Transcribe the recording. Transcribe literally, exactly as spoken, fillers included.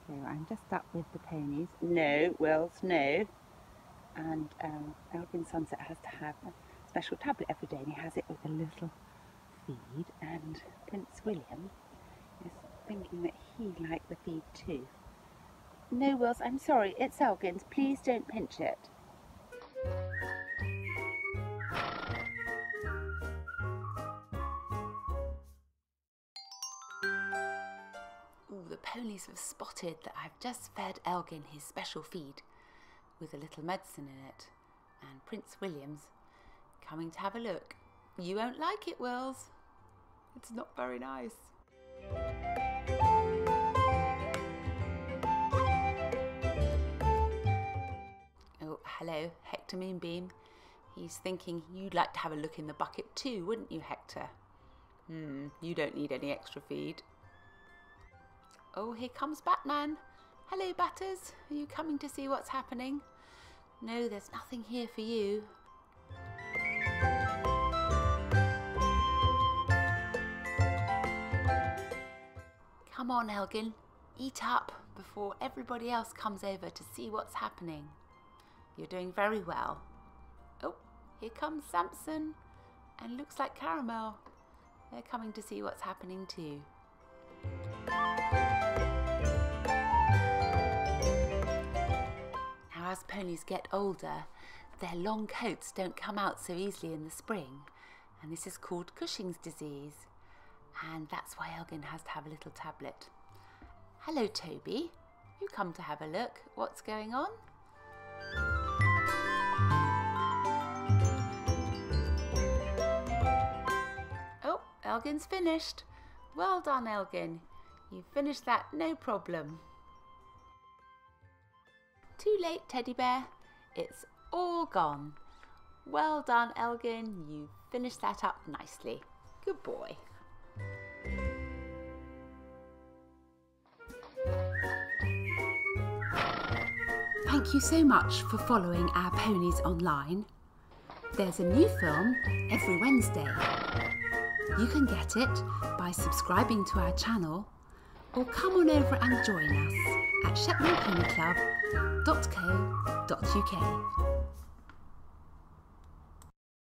So I'm just up with the ponies. No, Wills, no. And um, Elgin Sunset has to have a special tablet every day, and he has it with a little feed. And Prince William is thinking that he'd like the feed too. No, Wills, I'm sorry, it's Elgin's. Please don't pinch it. Ooh, the ponies have spotted that I've just fed Elgin his special feed with a little medicine in it, and Prince William's coming to have a look. You won't like it, Wills. It's not very nice. Oh, hello, Hector Moonbeam. He's thinking you'd like to have a look in the bucket too, wouldn't you, Hector? Hmm, you don't need any extra feed. Oh, here comes Batman. Hello, Batters. Are you coming to see what's happening? No, there's nothing here for you. Come on, Elgin. Eat up before everybody else comes over to see what's happening. You're doing very well. Oh, here comes Samson. And looks like Caramel. They're coming to see what's happening too. Now, as ponies get older, their long coats don't come out so easily in the spring, and this is called Cushing's disease, and that's why Elgin has to have a little tablet. Hello, Toby. You come to have a look. What's going on? Oh, Elgin's finished. Well done, Elgin. You finished that, no problem. Too late, Teddy Bear. It's all gone. Well done, Elgin. You finished that up nicely. Good boy. Thank you so much for following our ponies online. There's a new film every Wednesday. You can get it by subscribing to our channel, or come on over and join us at shetland pony club dot co dot U K.